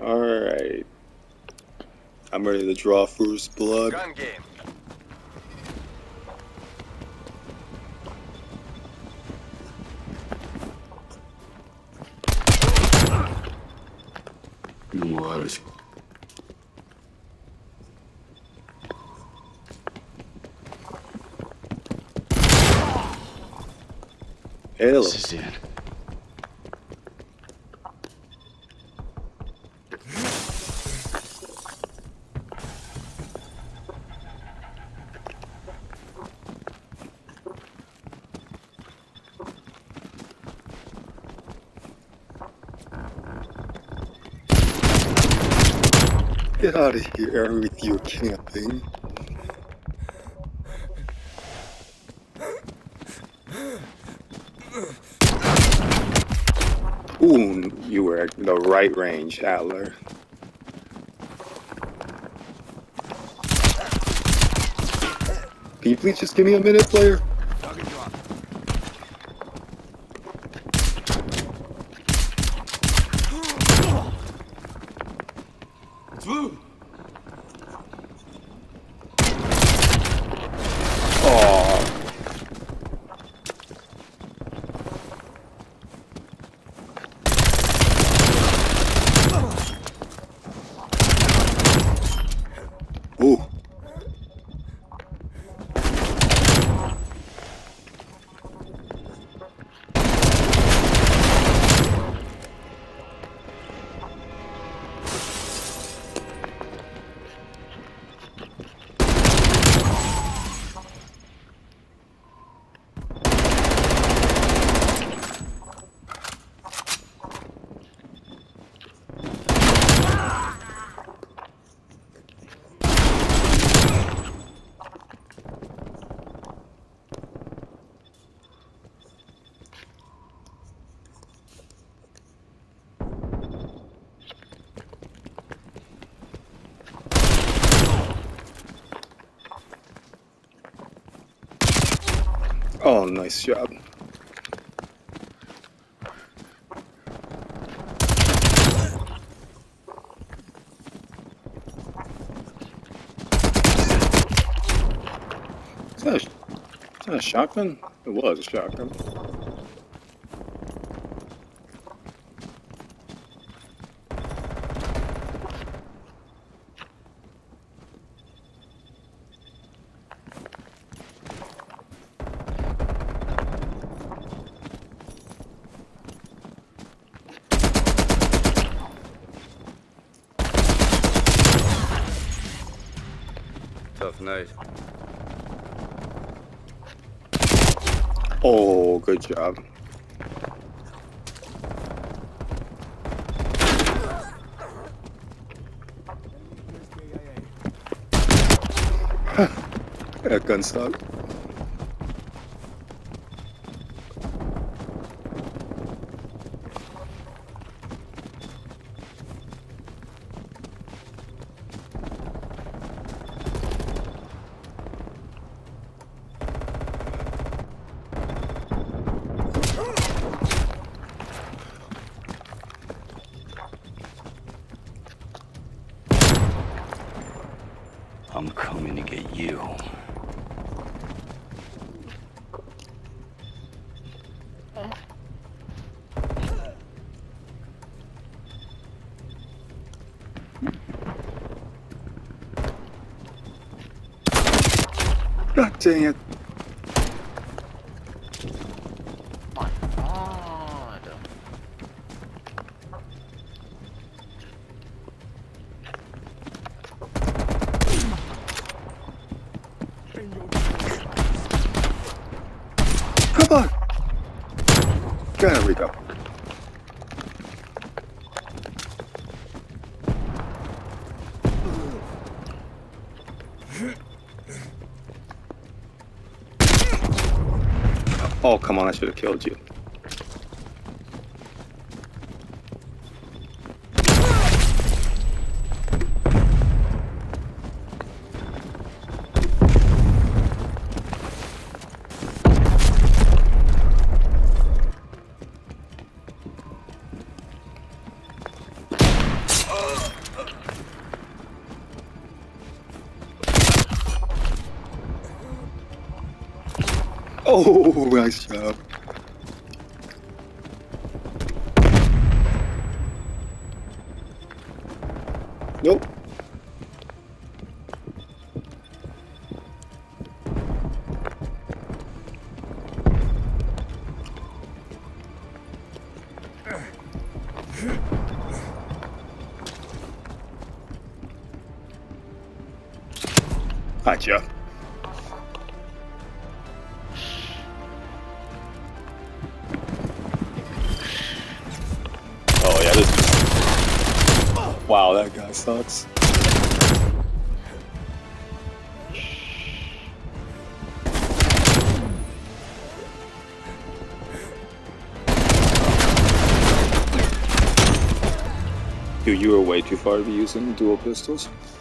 Alright. I'm ready to draw first blood. Gun game. Waters. Hello. This is it. Get out of here with your camping. Ooh, you were at the right range, Adler. Can you please just give me a minute, player? Target drop. Through. Aww. Ooh. Oh, nice job. Is that a shotgun? It was a shotgun. Tough night. Oh, good job. That gun sucked. I'm coming to get you. God dang it. My God. Come on. There we go. Oh, come on, I should have killed you. Oh, nice job. Nope. Hi, Jeff. Oh yeah, this is... Wow, that guy sucks. Dude, you were way too far to be using dual pistols.